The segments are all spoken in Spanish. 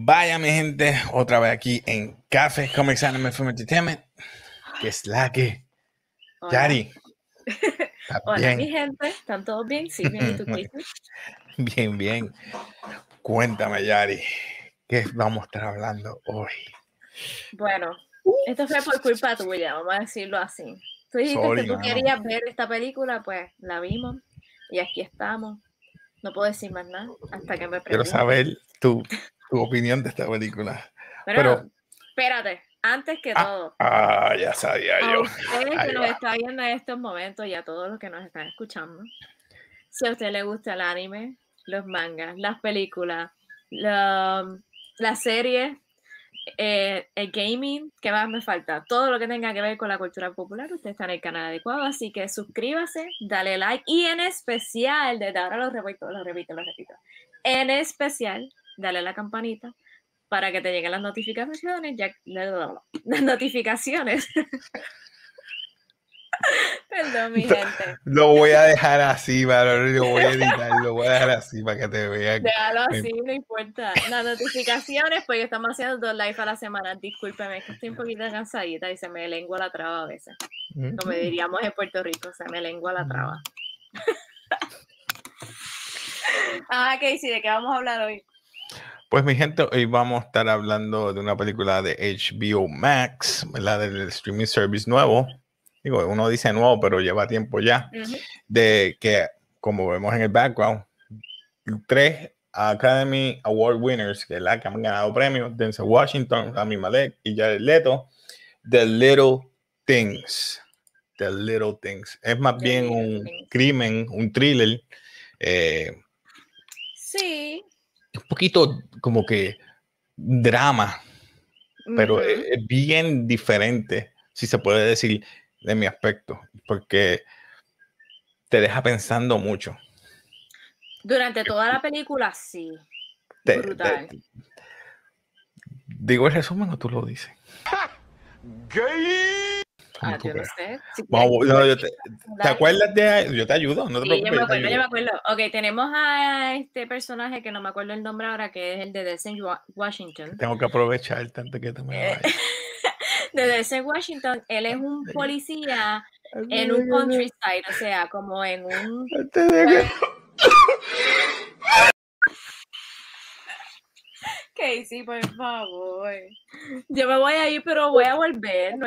Vaya mi gente, otra vez aquí en Café Comics Anime Film Entertainment, que es la que... Hola. Yari, Hola bien. mi gente, ¿están todos bien? Sí, bien, ¿y tú, Casey? Bien, bien. Cuéntame, Yari, ¿qué vamos a estar hablando hoy? Bueno, esto fue por culpa tuya, vamos a decirlo así. Tú dijiste Sorry, que tú mano. querías ver esta película, pues la vimos y aquí estamos. No puedo decir más nada hasta que me Quiero preguntes. saber tu opinión de esta película. Pero, espérate, antes que todo, ya sabía a yo. ustedes Ahí que nos va. están viendo en estos momentos y a todos los que nos están escuchando, si a usted le gusta el anime, los mangas, las películas, las series, el gaming, ¿qué más me falta? Todo lo que tenga que ver con la cultura popular, usted está en el canal adecuado, así que suscríbase, dale like y en especial, desde ahora lo repito, en especial, dale a la campanita para que te lleguen las notificaciones, las notificaciones. Perdón, mi gente. Lo voy a dejar así, mano. Lo voy a editar, lo voy a dejar así para que te vean. Déjalo así, no importa. Las notificaciones, pues estamos haciendo 2 live a la semana. Discúlpeme, es que estoy un poquito cansadita y se me lengua la traba a veces. Como diríamos en Puerto Rico, se me lengua la traba. Casey, ¿de qué vamos a hablar hoy? Pues mi gente, hoy vamos a estar hablando de una película de HBO Max, ¿verdad? Del streaming service nuevo. Digo, uno dice nuevo, pero lleva tiempo ya. De que, como vemos en el background, 3 Academy Award winners, que han ganado premios: Denzel Washington, Rami Malek y Jared Leto. The Little Things. The Little Things. Es más bien un crimen, un thriller. Sí. Un poquito como que drama, pero es bien diferente, si se puede decir, de mi aspecto, porque te deja pensando mucho. Durante toda la película, sí. Brutal. ¿Digo el resumen o tú lo dices? ¡Gay! Yo no sé. Si ¿Te acuerdas de...? Yo te ayudo, no te sí, preocupes. yo me acuerdo. Ok, tenemos a este personaje que no me acuerdo el nombre ahora, que es el de Denzel Washington. Tengo que aprovechar tanto que te me vayas. De Denzel Washington, él es un policía en un countryside, o sea, como en un... Casey, por favor. Yo me voy a ir, pero voy a volver.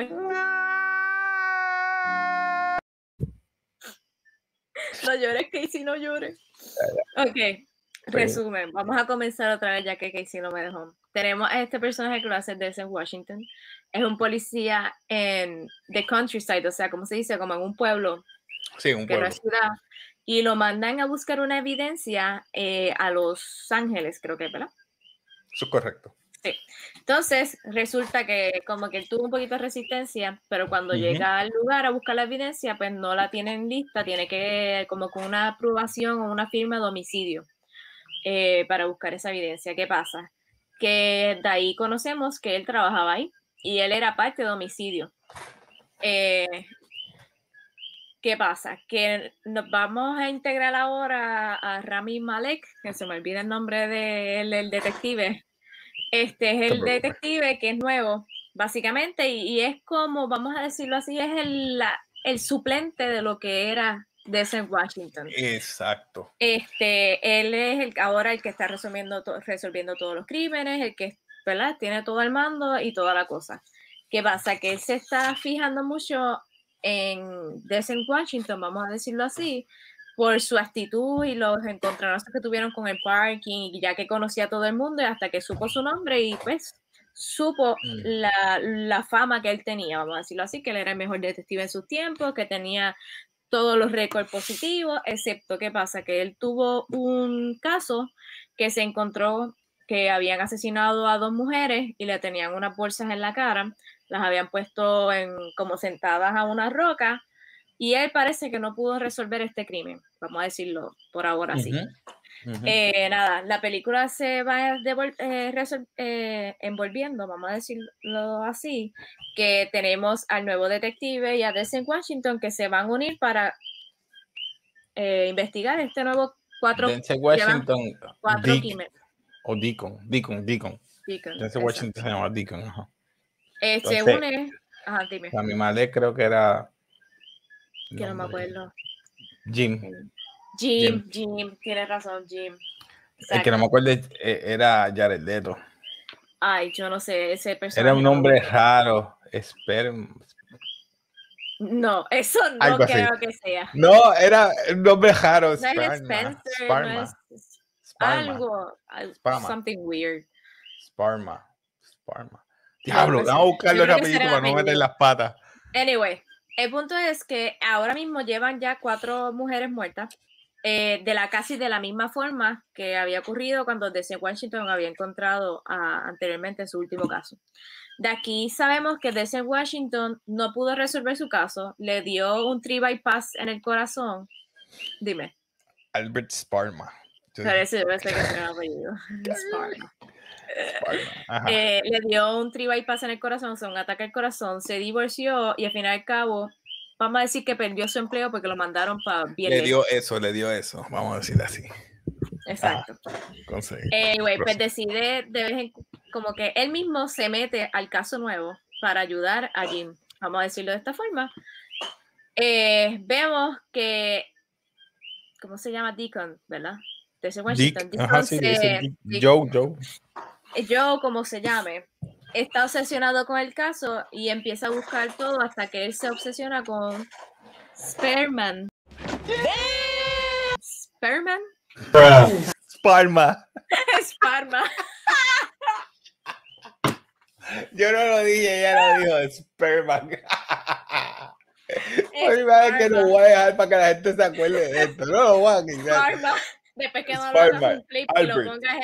No llores, Casey, no llores. Ok, resumen. Vamos a comenzar otra vez ya que Casey no me dejó. Tenemos a este personaje que lo hace Denzel Washington. Es un policía en the countryside, o sea, como se dice, como en un pueblo. Sí, un pueblo. No es ciudad. Y lo mandan a buscar una evidencia a Los Ángeles, creo que, ¿verdad? Eso es correcto. Sí. Entonces, resulta que como que él tuvo un poquito de resistencia, pero cuando llega al lugar a buscar la evidencia, pues no la tienen lista, tiene que como con una aprobación o una firma de homicidio para buscar esa evidencia. ¿Qué pasa? Que de ahí conocemos que él trabajaba ahí y él era parte de homicidio. ¿Qué pasa? Que nos vamos a integrar ahora a Rami Malek, que se me olvida el nombre del detective. Este es el detective que es nuevo, básicamente, y es como, vamos a decirlo así, es el suplente de lo que era Denzel Washington. Exacto. Él es ahora el que está resolviendo todos los crímenes, el que, ¿verdad?, tiene todo el mando y toda la cosa. ¿Qué pasa? Que él se está fijando mucho en Denzel Washington, vamos a decirlo así, por su actitud y los encontronazos que tuvieron con el parking, ya que conocía a todo el mundo y hasta que supo su nombre y pues supo la fama que él tenía, vamos a decirlo así, que él era el mejor detective en sus tiempos, que tenía todos los récords positivos, excepto que pasa que él tuvo un caso que se encontró que habían asesinado a 2 mujeres y le tenían unas bolsas en la cara, las habían puesto como sentadas a una roca y él parece que no pudo resolver este crimen, vamos a decirlo por ahora así. Nada, la película se va envolviendo, vamos a decirlo así, que tenemos al nuevo detective y a Denzel Washington que se van a unir para investigar este nuevo Denzel Washington, cuatro crímenes. o Deacon. Deacon. Denzel Washington se llama Deacon. Ajá. Se une. Ajá, dime. A mi madre creo que era. Que no me acuerdo. Jim. Jim, tienes razón, Jim. Exacto. El que no me acuerdo era Jared Leto. Ay, yo no sé, ese personaje. Era un nombre raro. No, eso no algo creo así. que sea. No, era un nombre raro. No es Spencer, no es algo, something weird. Sparma. Diablo, vamos a buscarlo rapidito para no meter las patas. Anyway, el punto es que ahora mismo llevan ya 4 mujeres muertas. Casi de la misma forma que había ocurrido cuando Denzel Washington había encontrado anteriormente en su último caso. De aquí sabemos que Denzel Washington no pudo resolver su caso, le dio un 3 bypass en el corazón. Dime. Albert Sparma. Parece que es un apellido. Sparma. Le dio un 3 bypass en el corazón, un ataque al corazón, se divorció y al fin y al cabo vamos a decir que perdió su empleo porque lo mandaron para bien. Le dio eso, vamos a decir así. Exacto. Pues decide como que él mismo se mete al caso nuevo para ayudar a Jim. Vamos a decirlo de esta forma. Vemos que, ¿cómo se llama? Deacon, ¿verdad? Desde Washington. Joe, como se llame, está obsesionado con el caso y empieza a buscar todo hasta que él se obsesiona con Sparma. Yo no lo dije, ella lo dijo, Sperman. Primera vez que lo voy a dejar para que la gente se acuerde de esto. No lo voy a quitar. Después que no lo hagas un clip y lo pongas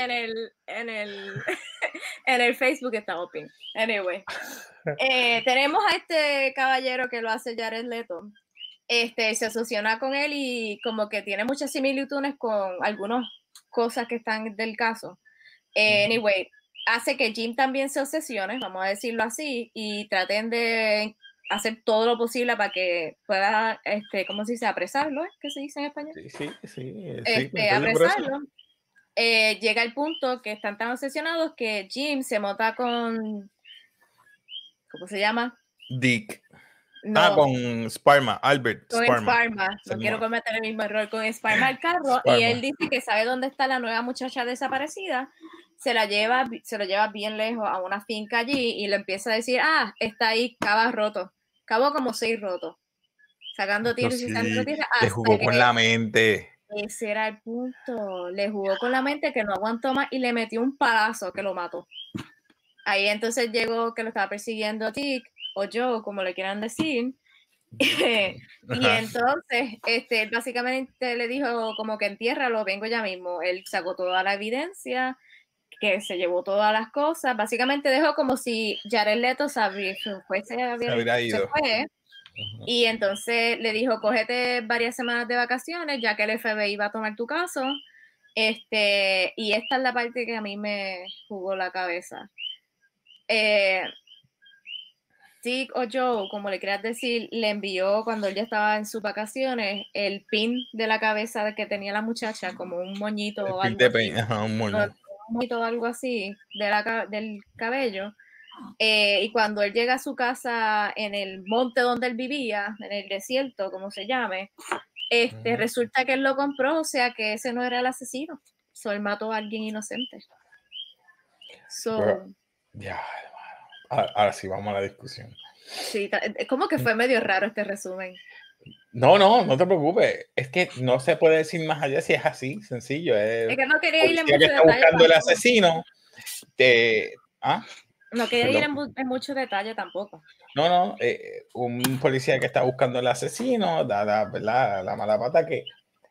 en el Facebook, está open. Anyway. Tenemos a este caballero que lo hace Jared Leto. Se asociona con él y como que tiene muchas similitudes con algunas cosas que están del caso. Anyway, hace que Jim también se obsesione, vamos a decirlo así, y traten de hacer todo lo posible para que pueda, ¿cómo se dice? Apresarlo, ¿es que se dice en español? Sí. Apresarlo. Llega el punto que están tan obsesionados que Jim se monta con, ¿cómo se llama? Dick. No, con Sparma, Albert Sparma. No quiero cometer el mismo error con Sparma al carro. Y él dice que sabe dónde está la nueva muchacha desaparecida. Se lo lleva bien lejos a una finca allí y le empieza a decir, está ahí, cabo como 6 rotos. Sacando tiros y sacando tiros. Le jugó con la mente. Ese era el punto. Le jugó con la mente que no aguantó más y le metió un palazo que lo mató. Ahí entonces llegó que lo estaba persiguiendo Dick o Joe, como le quieran decir. Y entonces, básicamente le dijo como que entiérralo, vengo ya mismo. Él sacó toda la evidencia, que se llevó todas las cosas. Básicamente dejó como si Jared Leto se hubiera ido. Y entonces le dijo, cógete varias semanas de vacaciones, ya que el FBI va a tomar tu caso. Y esta es la parte que a mí me jugó la cabeza. Dick o Joe, como le quieras decir, le envió cuando él ya estaba en sus vacaciones el pin de la cabeza que tenía la muchacha, como un moñito o algo así. Un moñito o algo así del cabello. Y cuando él llega a su casa en el monte donde él vivía, en el desierto, como se llame, resulta que él lo compró, o sea que ese no era el asesino. Él mató a alguien inocente. Ahora sí, vamos a la discusión. Sí, como que fue medio raro este resumen. No te preocupes. Es que no se puede decir más allá si es así, sencillo. Es que no quería ir en mucho detalle. Buscando el asesino. No quería ir en mucho detalle tampoco. No, un policía que está buscando al asesino, ¿verdad? La mala pata que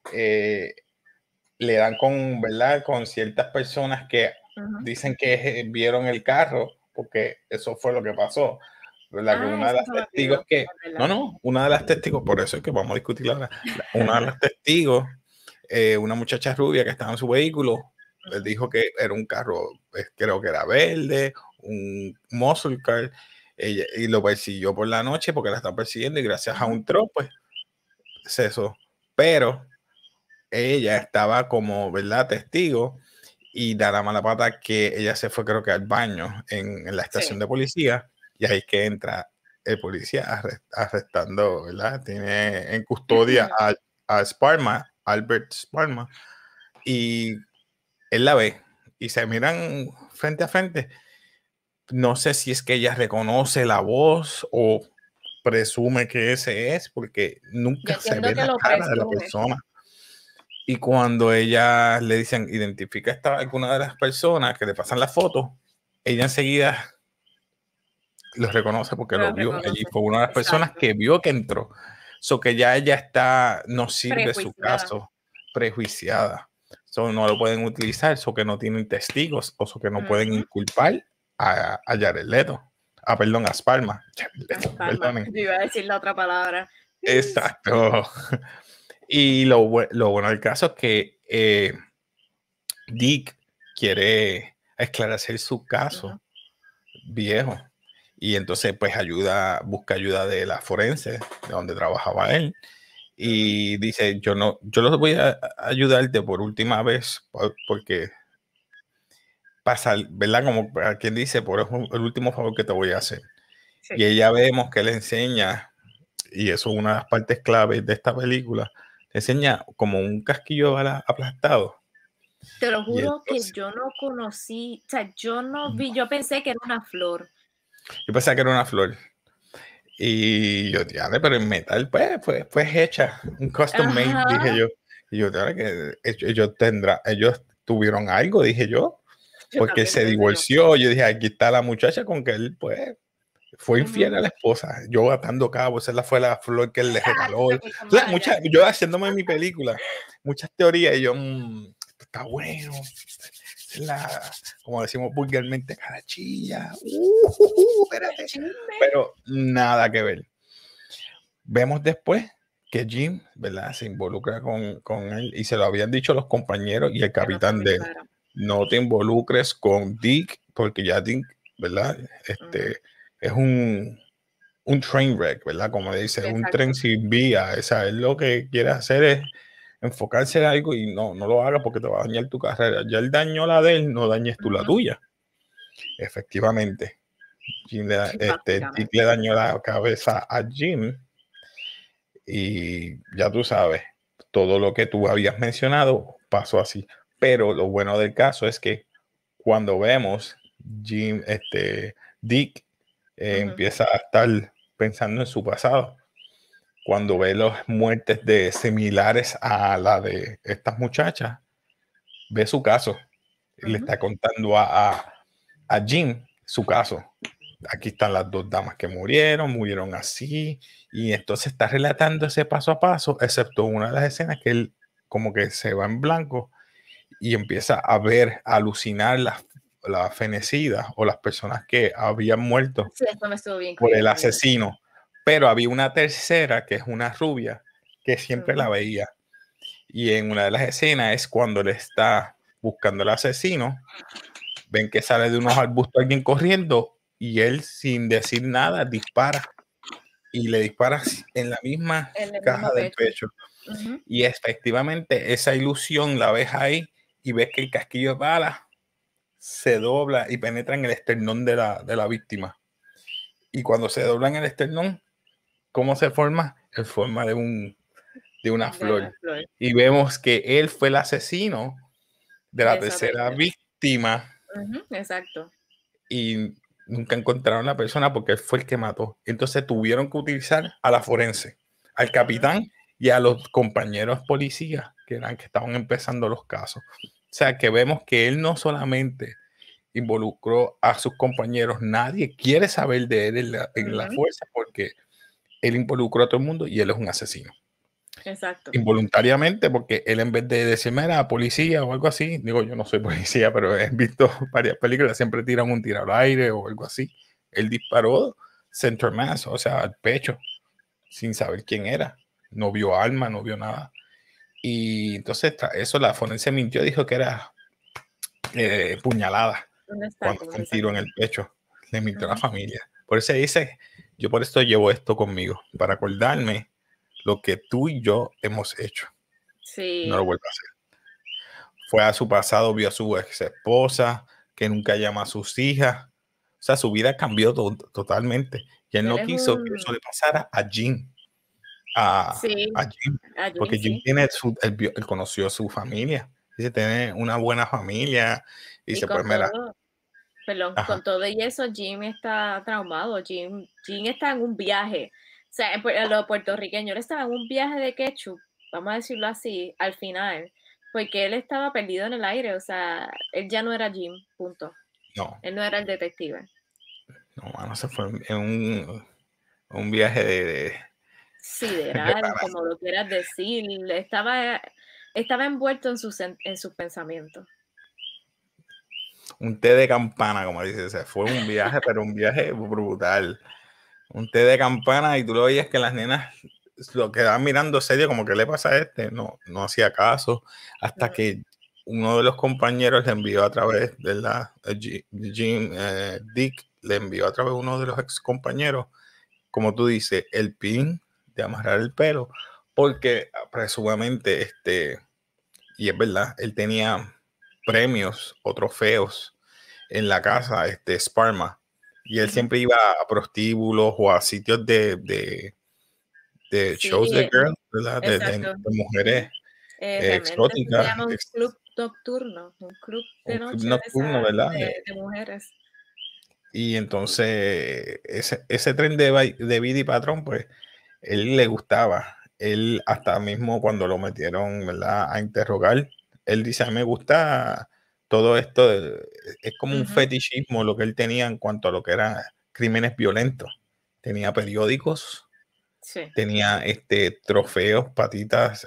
le dan con ciertas personas que dicen que vieron el carro, porque eso fue lo que pasó. ¿Verdad? Que una de las testigos una de las testigos, por eso es que vamos a discutir ahora, una de las testigos, una muchacha rubia que estaba en su vehículo, él dijo que era un carro, creo que era verde, un muscle car, y lo persiguió por la noche porque la estaba persiguiendo y gracias a un tro, pues, es eso. Pero ella estaba como, ¿verdad? Testigo y da la mala pata que ella se fue, creo que al baño en la estación de policía, y ahí es que entra el policía arrestando, ¿verdad? Tiene en custodia a Sparma, Albert Sparma, y él la ve y se miran frente a frente. No sé si es que ella reconoce la voz o presume que ese es, porque nunca se ve la cara de la persona. Y cuando ella le dicen, identifica a alguna de las personas que le pasan la foto, ella enseguida lo reconoce porque lo vio allí. Fue una de las personas que vio que entró. So que ya ella está, no sirve su caso, prejuiciada. So no lo pueden utilizar, so que no tienen testigos, o so que no pueden inculpar a Jared Leto. Perdón, a Sparma. Yo iba a decir la otra palabra. Exacto. Y lo bueno del caso es que Dick quiere esclarecer su caso viejo. Y entonces pues busca ayuda de la forense, de donde trabajaba él. Y dice, yo los voy a ayudarte por última vez, porque pasa, ¿verdad? Como a quien dice, por el último favor que te voy a hacer. Sí. Y ella vemos que le enseña, y eso es una de las partes claves de esta película, le enseña como un casquillo aplastado. Te lo juro entonces, que yo no conocí, o sea, yo no vi, yo pensé que era una flor. Yo pensaba que era una flor. Y yo, tíale, pero en metal, pues hecha, un custom made, dije yo. Y yo, tíale, que ellos tuvieron algo, dije yo, porque se divorció. Yo dije, aquí está la muchacha con que él, pues, fue infiel a la esposa. Yo atando cabos, esa fue la flor que él le regaló. O sea, yo haciéndome mi película, muchas teorías, y yo, está bueno. Como decimos vulgarmente, carachilla. Espérate. Pero nada que ver. Vemos después que Jim, ¿verdad? Se involucra con él, y se lo habían dicho los compañeros y el capitán de él. No te involucres con Dick, porque ya Dick, ¿verdad? Es un train wreck, ¿verdad? Como dice, un tren sin vía. Esa es lo que quiere hacer, es enfocarse en algo, y no lo haga porque te va a dañar tu carrera. Ya él dañó la de él, no dañes tú la tuya. Efectivamente. Dick le dañó la cabeza a Jim, y ya tú sabes, todo lo que tú habías mencionado pasó así. Pero lo bueno del caso es que cuando vemos Dick empieza a estar pensando en su pasado. Cuando ve las muertes similares a la de estas muchachas, ve su caso. Le está contando a Jim su caso. Aquí están las dos damas que murieron así, y entonces está relatando ese paso a paso, excepto una de las escenas que él como que se va en blanco y empieza a ver, a alucinar las fenecidas o las personas que habían muerto por el asesino. Pero había una tercera, que es una rubia, que siempre la veía. Y en una de las escenas es cuando él está buscando al asesino, ven que sale de unos arbustos alguien corriendo, y él, sin decir nada, dispara. Y le dispara en la misma caja del pecho. Y efectivamente esa ilusión la ves ahí, y ves que el casquillo de bala se dobla y penetra en el esternón de la víctima. Y cuando se dobla en el esternón, ¿cómo se forma? En forma de una flor. Y vemos que él fue el asesino de la tercera víctima. Exacto. Y nunca encontraron a la persona porque él fue el que mató. Entonces tuvieron que utilizar a la forense, al capitán y a los compañeros policías que estaban empezando los casos. O sea, que vemos que él no solamente involucró a sus compañeros, nadie quiere saber de él en la fuerza, porque él involucró a todo el mundo y él es un asesino. Exacto. Involuntariamente, porque él, en vez de decirme era policía o algo así, digo, yo no soy policía, pero he visto varias películas, siempre tiran un tiro al aire o algo así. Él disparó center mass, o sea, al pecho, sin saber quién era. No vio arma, no vio nada. Y entonces eso la forense mintió, dijo que era puñalada cuando fue un tiro en el pecho. Le mintió a la familia. Por eso dice, yo por esto llevo esto conmigo, para acordarme lo que tú y yo hemos hecho. Sí. No lo vuelvo a hacer. fue a su pasado, vio a su ex esposa, que nunca llama a sus hijas. O sea, su vida cambió totalmente. Y él no quiso que eso le pasara a Jim. Sí, A Jim. Porque Jim sí. tiene él conoció a su familia. Dice, tiene una buena familia. Dice, pues mira. Perdón, con todo y eso, Jim está traumado. Jim está en un viaje. O sea, los puertorriqueños, él estaba en un viaje de ketchup, vamos a decirlo así, al final, porque él estaba perdido en el aire. O sea, él ya no era Jim, punto. No. Él no era el detective. No, mano, se fue en un viaje de Sideral, como lo quieras decir. Estaba envuelto en sus pensamientos. Un té de campana, como dice, se fue un viaje, pero un viaje brutal. Un té de campana y tú lo veías que las nenas lo quedaban mirando serio, como que le pasa a este, no hacía caso, hasta que uno de los compañeros le envió a través de Dick le envió a través de uno de los ex compañeros, como tú dices, el pin de amarrar el pelo, porque presumablemente y es verdad, él tenía premios o trofeos en la casa, Sparma, y él siempre iba a prostíbulos o a sitios de shows de girls, ¿verdad? De mujeres exóticas. Se llama un club nocturno, un club de noche nocturno, ¿verdad? De mujeres. Y entonces ese tren de vida y patrón, pues, él le gustaba. Él hasta mismo cuando lo metieron, ¿verdad?, a interrogar, él dice, a mí me gusta todo esto, es como un fetichismo lo que él tenía en cuanto a lo que eran crímenes violentos. Tenía periódicos, tenía trofeos, patitas,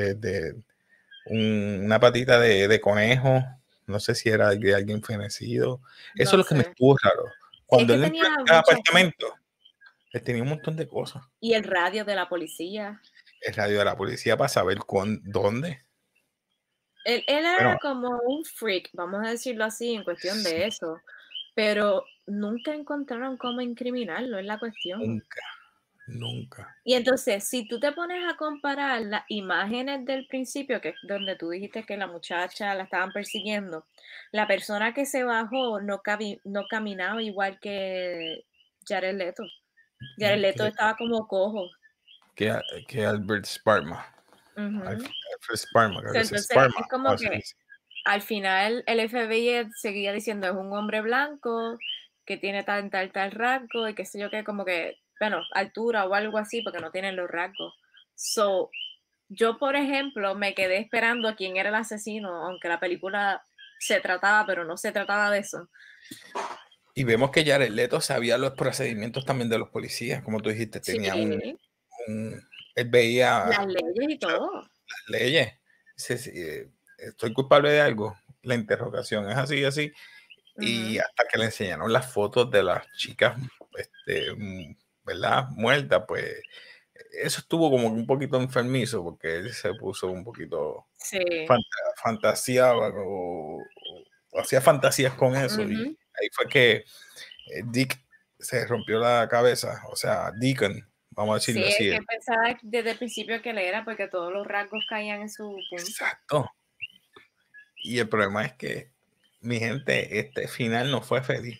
una patita de conejo, no sé si era de alguien fenecido. Eso es lo que me estuvo raro. Cuando él entró en el apartamento, él tenía un montón de cosas. Y el radio de la policía. El radio de la policía para saber dónde. Él era como un freak, vamos a decirlo así, en cuestión de eso. Pero nunca encontraron cómo incriminarlo, es la cuestión. Nunca. Y entonces, si tú te pones a comparar las imágenes del principio, que es donde tú dijiste que la muchacha la estaban persiguiendo, la persona que se bajó no caminaba igual que Jared Leto. Jared Leto estaba como cojo. Que Albert Sparma. Albert Sparma, entonces, Sparma, es como que al final el FBI seguía diciendo es un hombre blanco que tiene tal rasgo y qué sé yo, que como que, bueno, altura o algo así, porque no tienen los rasgos. So, yo, por ejemplo, me quedé esperando a quién era el asesino, aunque la película se trataba, pero no se trataba de eso. Y vemos que Jared Leto sabía los procedimientos también de los policías, como tú dijiste, tenía él veía las leyes y todo. Las leyes. Estoy culpable de algo. La interrogación es así, así. Y hasta que le enseñaron las fotos de las chicas, ¿verdad?, muertas, pues eso estuvo como un poquito enfermizo porque él se puso un poquito fantaseaba o hacía fantasías con eso. Y ahí fue que Dick se rompió la cabeza, o sea, Deacon, vamos a decirlo así. Sí, es que pensaba desde el principio que él era porque todos los rasgos caían en su punto. Exacto. Y el problema es que, mi gente, este final no fue feliz.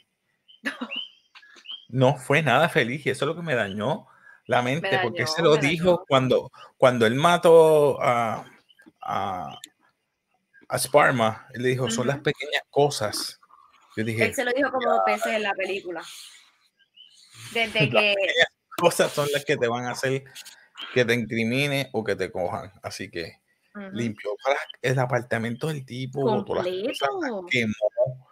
No fue nada feliz y eso es lo que me dañó la mente, porque él se lo dijo cuando él mató a Sparma. Él le dijo, son las pequeñas cosas. Yo dije, él se lo dijo como 2 veces en la película. Desde que las cosas son las que te van a hacer que te incrimine o que te cojan. Así que limpió el apartamento del tipo, todas las cosas, quemó.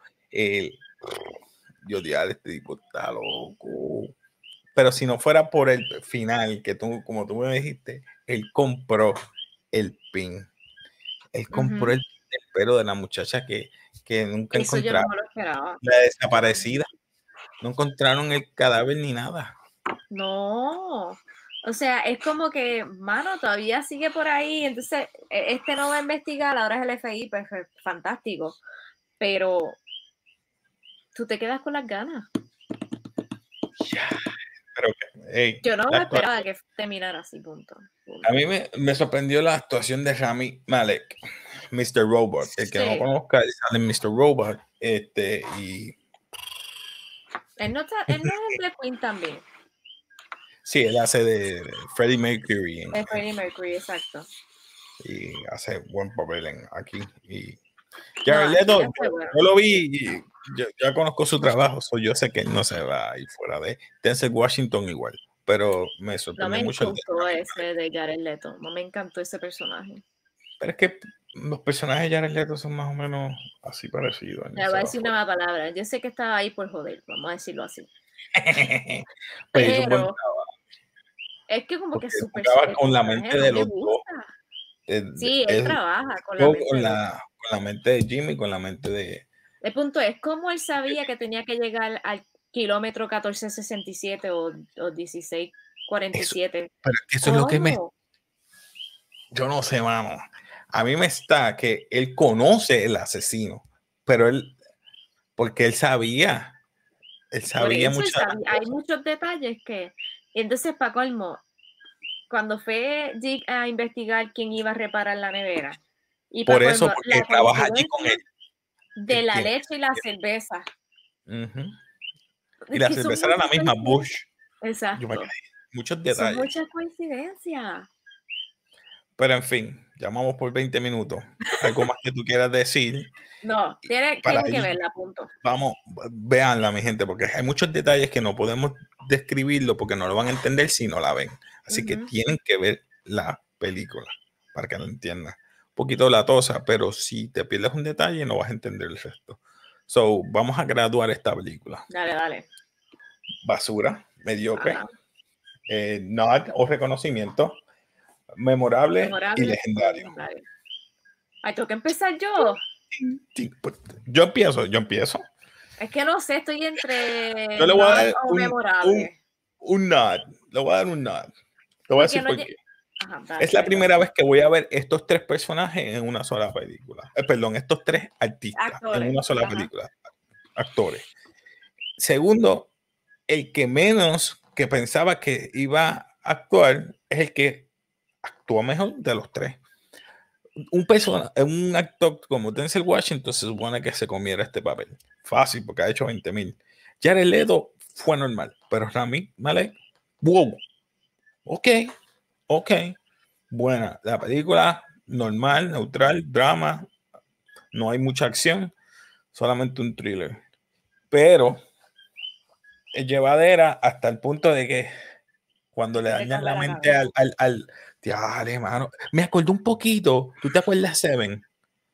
Dios, este tipo está loco. Pero si no fuera por el final, que tú, como tú me dijiste, él compró el pin. Él compró el pelo de la muchacha que nunca eso encontraron. yo no lo esperaba. La desaparecida. No encontraron el cadáver ni nada. No. O sea, es como que, mano, todavía sigue por ahí. Entonces, no va a investigar, ahora es el FBI, pues fantástico. Pero tú te quedas con las ganas. Pero, yo no me esperaba que terminara así, punto. A mí me sorprendió la actuación de Rami Malek. Mr. Robot. El que no conozca, él sale en Mr. Robot. Y... Él no es el de Queen también. Sí, él hace de Freddie Mercury. De Freddie Mercury, exacto. Y hace buen papel aquí. Y Jared Leto, yo lo vi y yo ya conozco su trabajo, yo sé que él no se va a ir fuera de Denzel Washington igual, pero me sorprendió mucho. No me encantó ese de Jared Leto, no me encantó ese personaje. Pero es que los personajes de Jared Leto son más o menos así parecidos. Me voy a decir una mala palabra, yo sé que estaba ahí por joder, vamos a decirlo así. Pero es que como que súper con la mente de los dos. Sí, él trabaja con la mente de Jimmy, con la mente de... El punto es, ¿cómo él sabía que tenía que llegar al kilómetro 1467 o 1647? Pero eso es lo que me... Yo no sé, mano. A mí me está que él conoce el asesino, pero él... Porque él sabía. Él sabía mucho. Hay muchos detalles que... Entonces, para colmo, cuando fue Jig a investigar quién iba a reparar la nevera. Y por eso, porque trabaja allí con él. De la leche y la cerveza. Y la cerveza era la misma Bush. Exacto. Muchos detalles. Son muchas coincidencias. Pero en fin, llamamos por 20 minutos. ¿Algo más que tú quieras decir? No, tiene que verla, punto. Vamos, véanla, mi gente, porque hay muchos detalles que no podemos describirlo porque no lo van a entender si no la ven. Así que tienen que ver la película para que lo entiendan. Un poquito latosa, pero si te pierdes un detalle no vas a entender el resto. So, vamos a graduar esta película. Dale. Basura, mediocre, nod o reconocimiento, memorable y legendario. Ay, tengo que empezar yo. Yo empiezo. Es que no sé, estoy entre yo le voy a dar un nod. Le voy a dar un nod. Te voy a decir por qué. Es la primera vez que voy a ver estos tres personajes en una sola película. Perdón, estos tres artistas en una sola película. Actores. Segundo, el que menos que pensaba que iba a actuar es el que actúa mejor de los tres. Un actor como Denzel Washington se supone que se comiera este papel. Fácil, porque ha hecho 20,000. Jared Leto fue normal, pero Rami Malek, wow. Ok. Buena. La película, normal, neutral, drama. No hay mucha acción, solamente un thriller. Pero es llevadera hasta el punto de que cuando le dañan la mente al Diale, mano. Me acordé un poquito. ¿Tú te acuerdas Seven?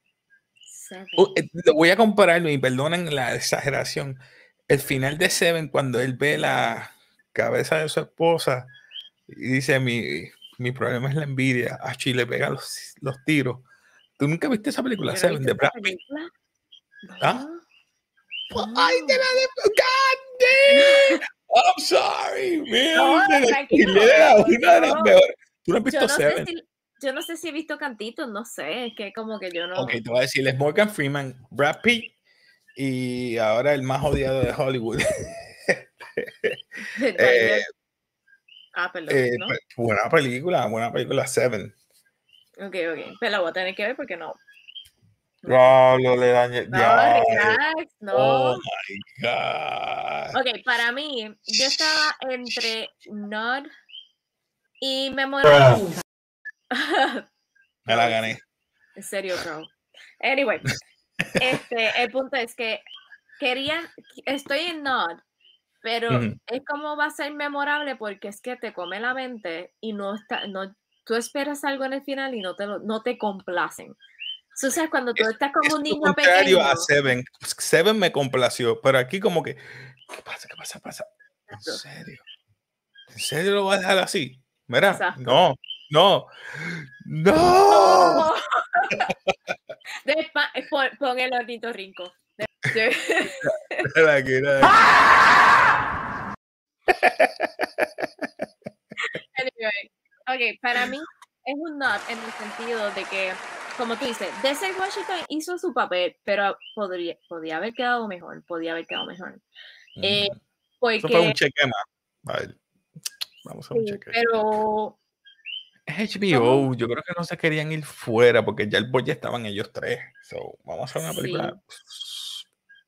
Lo voy a comparar y perdonen la exageración. El final de Seven, cuando él ve la cabeza de su esposa y dice: mi problema es la envidia. A Chile pega los tiros. ¿Tú nunca viste esa película, Seven, de Brad Pitt? ¿Ah? No. ¡Ay, de la de... ¡God damn! I'm sorry, man. Una de las mejores. ¿Tú no has visto Seven? Yo no sé si he visto cantitos, no sé, es que como que yo no... Ok, te voy a decir, es Morgan Freeman, Brad Pitt y ahora el más odiado de Hollywood. Perdón, ¿no? Buena película, Seven. Ok, pero la voy a tener que ver porque no. Lo le dañé. Relax, no. Oh my God. Ok, para mí, yo estaba entre Nod y Memorable. Me la gané. En serio, bro. Anyway, el punto es que estoy en Nod, pero es como va a ser memorable porque es que te come la mente y tú esperas algo en el final y no te complacen. O sea, cuando tú estás como un niño pequeño. A Seven. Seven me complació, pero aquí como que, ¿qué pasa? ¿En serio? ¿En serio lo vas a dejar así? Mira, exacto. No. Pon el ornitorrinco. Anyway, ok, para mí es un nod en el sentido de que, como tú dices, Denzel Washington hizo su papel, pero podía haber quedado mejor, porque... Eso fue un cheque más. Vale. Vamos a un cheque. Pero Es HBO, yo creo que no se querían ir fuera porque ya el boy ya estaban ellos tres. So, vamos a hacer una película. Sí.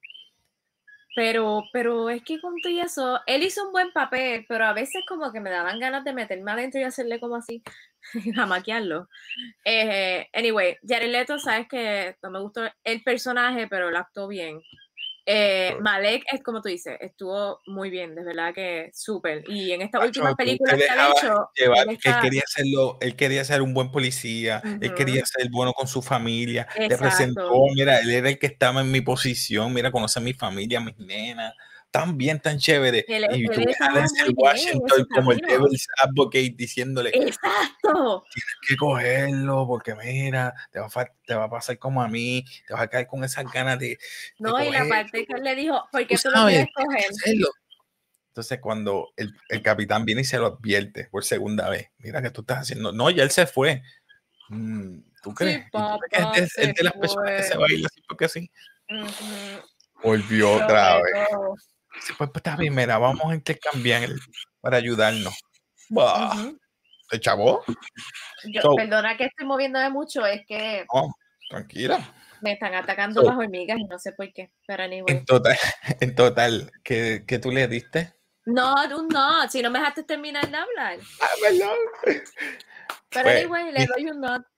Pero es que con todo eso, él hizo un buen papel, pero a veces como que me daban ganas de meterme adentro y hacerle como así, a maquiarlo. Anyway, Jared Leto, sabes que no me gustó el personaje, pero lo actuó bien. Malek, es como tú dices, estuvo muy bien, de verdad que súper. Y en estas últimas películas que ha hecho, Él quería ser un buen policía, él quería ser bueno con su familia, te presentó, exacto. mira, él era el que estaba en mi posición, mira, conoce a mi familia, a mis nenas, tan bien, tan chévere. Y tú Él ves a estaba Denzel muy bien en ese Washington como el camino. devil's advocate diciéndole, Exacto. tienes que cogerlo porque mira, te va a pasar como a mí, te vas a caer con esas ganas de No, y la cogerlo. parte que él le dijo, ¿por Tú qué tú lo sabes, quieres tienes que coger? hacerlo. Entonces, cuando el capitán viene y se lo advierte por segunda vez, mira que tú estás haciendo. No, ya él se fue. ¿Tú crees? Sí, ¿Y tú crees papá, que es se de las personas que fue. se va a ir así porque sí? Ujú. Volvió Lo otra vez. retó. Dice, pues está bien, mira, vamos a intercambiar para ayudarnos. Bah, Ujú. ¿te chavó? Yo, So, perdona que estoy moviéndome mucho, es que no, tranquila. me están atacando So, las hormigas y no sé por qué, pero en anyway. total, en total, ¿qué tú le diste? No, no, si no me dejaste terminar de hablar. Ah, perdón. Pero Pues, anyway, le doy un not.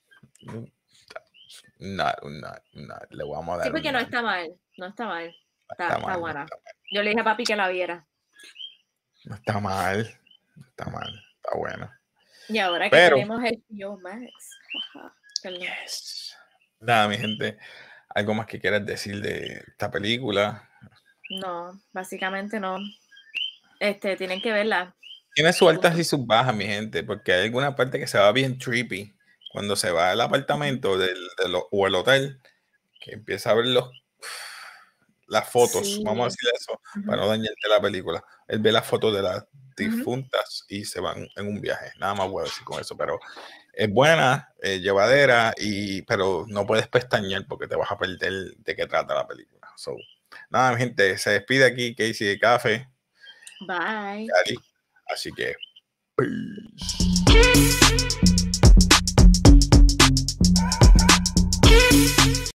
le vamos a Sí, dar porque un no not. está mal, no está mal. No está Está mal, no buena. está mal. Yo le dije a papi que la viera. No está mal, no está mal, está bueno. Y ahora que Pero, tenemos el Yo Max. Perdón. yes. Nada, mi gente, ¿algo más que quieras decir de esta película? No, básicamente no. Tienen que verla. Tiene sus altas Punto. y sus bajas, mi gente, porque hay alguna parte que se va bien trippy. Cuando se va al apartamento o el hotel, que empieza a ver las fotos, Sí. vamos a decir eso, Ujú, para no dañarte la película. Él ve las fotos de las ujú. difuntas y se van en un viaje. Nada más voy a decir con eso, pero es buena, llevadera, pero no puedes pestañear porque te vas a perder de qué trata la película. So, nada, mi gente, se despide aquí Casey de Café. Bye. Así que, peace.